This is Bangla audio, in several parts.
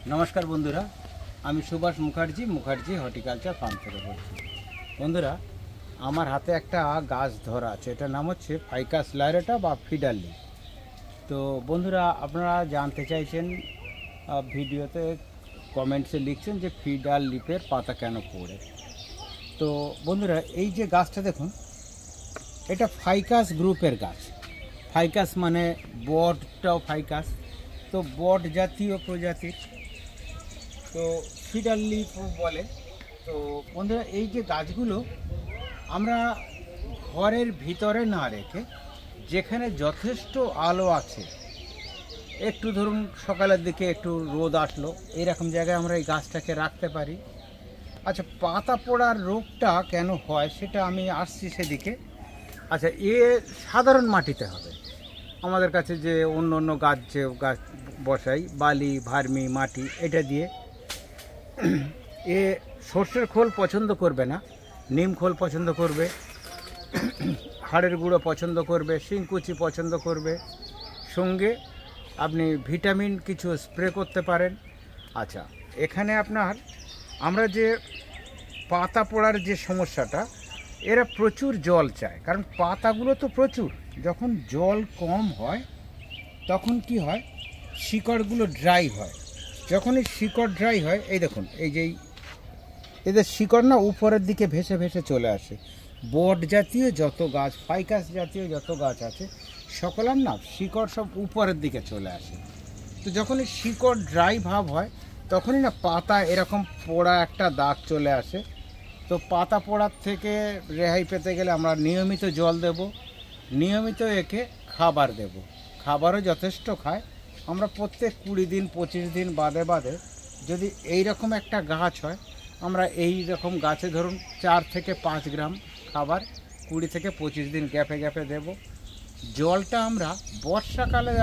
নমস্কার বন্ধুরা, আমি সুভাষ মুখার্জি হর্টিকালচার ফার্ম থেকে বলছি। বন্ধুরা, আমার হাতে একটা গাছ ধরা আছে, এটার নাম হচ্ছে ফাইকাস লাইরেটা বা ফিডার লিফ। তো বন্ধুরা, আপনারা জানতে চাইছেন ভিডিওতে কমেন্টসে লিখছেন যে ফিডার লিফের পাতা কেন পড়ে। তো বন্ধুরা, এই যে গাছটা দেখুন, এটা ফাইকাস গ্রুপের গাছ। ফাইকাস মানে বটটাও ফাইকাস, তো বট জাতীয় প্রজাতির, তো ফিডার লিফ বলে। তো বন্ধুরা, এই যে গাছগুলো আমরা ঘরের ভিতরে না রেখে যেখানে যথেষ্ট আলো আছে, একটু ধরুন সকালের দিকে একটু রোদ আসলো, এইরকম জায়গায় আমরা এই গাছটাকে রাখতে পারি। আচ্ছা, পাতা পোড়ার রোগটা কেন হয় সেটা আমি আসছি সেদিকে। আচ্ছা, সাধারণ মাটিতে হবে। আমাদের কাছে যে অন্য অন্য গাছ বসাই, বালি, ভার্মি মাটি, এটা দিয়ে এ সর্ষের খোল পছন্দ করবে না, নিম খোল পছন্দ করবে, হাড়ের গুঁড়ো পছন্দ করবে, শিংকুচি পছন্দ করবে, সঙ্গে আপনি ভিটামিন কিছু স্প্রে করতে পারেন। আচ্ছা, এখানে আমরা যে পাতা পোড়ার যে সমস্যাটা, এরা প্রচুর জল চায়, কারণ পাতাগুলো তো প্রচুর। যখন জল কম হয় তখন কি হয়, শিকড়গুলো ড্রাই হয়। যখনই শিকড় ড্রাই হয়, এই দেখুন, এই যে এদের শিকড় না উপরের দিকে ভেসে ভেসে চলে আসে। বট জাতীয় যত গাছ, ফাইকাস জাতীয় যত গাছ আছে, সকলের না শিকড় সব উপরের দিকে চলে আসে। তো যখনই শিকড় ড্রাই ভাব হয়, তখনই না পাতা এরকম পোড়া একটা দাগ চলে আসে। তো পাতা পোড়ার থেকে রেহাই পেতে গেলে আমরা নিয়মিত জল দেব, নিয়মিত একে খাবার দেব। খাবারও যথেষ্ট খায়। আমরা প্রত্যেক 20 দিন 25 দিন বাদে বাদে যদি এই রকম একটা গাছ হয়, আমরা এই রকম গাছে ধরুন 4 থেকে 5 গ্রাম খাবার 20 থেকে 25 দিন গ্যাপে গ্যাপে দেব। জলটা আমরা বর্ষাকালে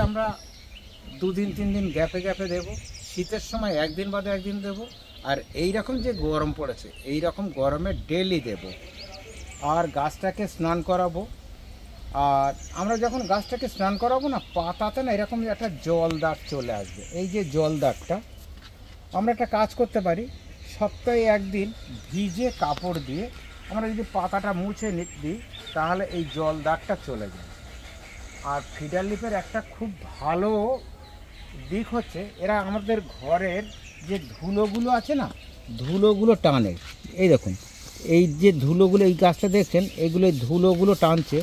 2 দিন 3 দিন গ্যাপে গ্যাপে দেব, শীতের সময় 1 দিন বাদে 1 দিন দেব। আর এই রকম যে গরম পড়েছে, এই রকম গরমে ডেলি দেব। আর গাছটাকে স্নান করাবো। আর আমরা যখন গাছটাকে স্নান করাবো না, পাতাতে না এরকম একটা জল দাগ চলে আসবে। এই যে জল দাগটা, আমরা একটা কাজ করতে পারি, সপ্তাহে 1 দিন ভিজে কাপড় দিয়ে আমরা যদি পাতাটা মুছে দিই, তাহলে এই জল দাগটা চলে যায়। আর ফিডার লিফের একটা খুব ভালো দিক হচ্ছে, এরা আমাদের ঘরের যে ধুলোগুলো আছে না, ধুলোগুলো টানে। এই দেখুন, এই যে ধুলোগুলো, এই গাছটা দেখছেন, এইগুলো ধুলোগুলো টানছে।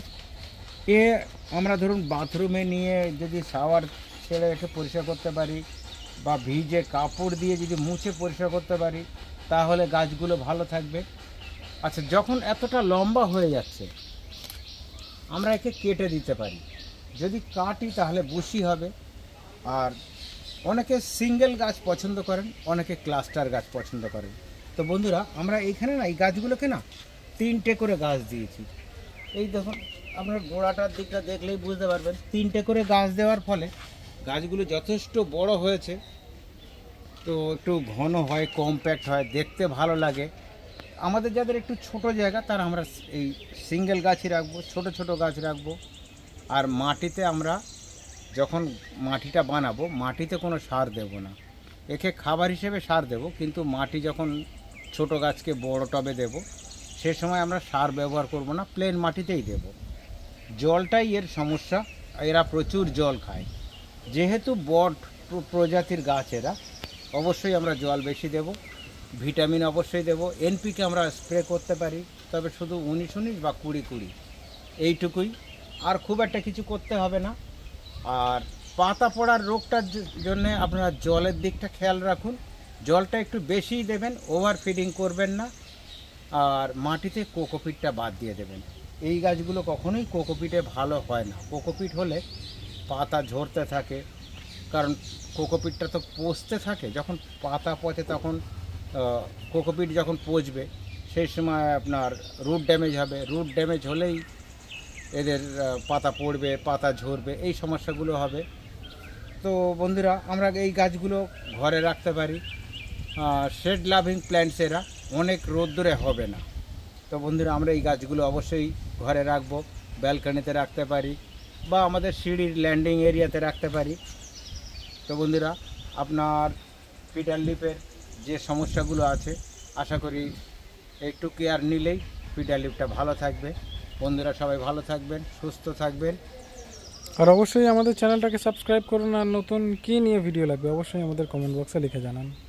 আমরা ধরুন বাথরুমে নিয়ে যদি শাওয়ার ছেড়ে রেখে পরিষ্কার করতে পারি, বা ভিজে কাপড় দিয়ে যদি মুছে পরিষ্কার করতে পারি, তাহলে গাছগুলো ভালো থাকবে। আচ্ছা, যখন এতটা লম্বা হয়ে যাচ্ছে, আমরা একে কেটে দিতে পারি। যদি কাটি তাহলে বুশি হবে। আর অনেকে সিঙ্গেল গাছ পছন্দ করেন, অনেকে ক্লাস্টার গাছ পছন্দ করেন। তো বন্ধুরা, আমরা এইখানে না এই গাছগুলোকে না 3টে করে গাছ দিয়েছি। এই দেখুন, আপনার গোড়াটার দিকটা দেখলেই বুঝতে পারবেন, 3টে করে গাছ দেওয়ার ফলে গাছগুলো যথেষ্ট বড় হয়েছে। তো একটু ঘন হয়, কম্প্যাক্ট হয়, দেখতে ভালো লাগে। আমাদের যাদের একটু ছোট জায়গা, তারা আমরা এই সিঙ্গেল গাছই রাখবো, ছোট ছোট গাছ রাখবো। আর মাটিতে আমরা যখন মাটিটা বানাবো, মাটিতে কোনো সার দেব না। একে খাবার হিসেবে সার দেব, কিন্তু মাটি যখন ছোট গাছকে বড় টবে দেব, সে সময় আমরা সার ব্যবহার করব না, প্লেন মাটিতেই দেব। জলটাই এর সমস্যা, এরা প্রচুর জল খায়। যেহেতু বট প্রজাতির গাছ এরা, অবশ্যই আমরা জল বেশি দেব, ভিটামিন অবশ্যই দেব। এনপিকে আমরা স্প্রে করতে পারি, তবে শুধু 19-19 বা 20-20, এইটুকুই। আর খুব একটা কিছু করতে হবে না। আর পাতা পড়ার রোগটার জন্যে আপনারা জলের দিকটা খেয়াল রাখুন, জলটা একটু বেশিই দেবেন, ওভার ফিডিং করবেন না। আর মাটিতে কোকোপিটটা বাদ দিয়ে দেবেন। এই গাছগুলো কখনোই কোকোপিটে ভালো হয় না। কোকোপিট হলে পাতা ঝরতে থাকে, কারণ কোকোপিটটা তো পচতে থাকে। যখন পাতা পচে, তখন কোকোপিট যখন পচবে, সেই সময় আপনার রুট ড্যামেজ হবে। রুট ড্যামেজ হলেই এদের পাতা পড়বে, পাতা ঝরবে, এই সমস্যাগুলো হবে। তো বন্ধুরা, আমরা এই গাছগুলো ঘরে রাখতে পারি। শেড লাভিং প্ল্যান্টস, এরা অনেক রোদ্দুরে হবে না। তো বন্ধুরা, আমরা এই গাছগুলো অবশ্যই ঘরে রাখবো, ব্যালকনিতে রাখতে পারি, বা আমাদের সিঁড়ির ল্যান্ডিং এরিয়াতে রাখতে পারি। তো বন্ধুরা, আপনার ফিডার লিপের যে সমস্যাগুলো আছে, আশা করি একটু কেয়ার নিলেই ফিডার লিপটা ভালো থাকবে। বন্ধুরা সবাই ভালো থাকবেন, সুস্থ থাকবেন। আর অবশ্যই আমাদের চ্যানেলটাকে সাবস্ক্রাইব করুন। আর নতুন কী নিয়ে ভিডিও লাগবে অবশ্যই আমাদের কমেন্ট বক্সে লিখে জানান।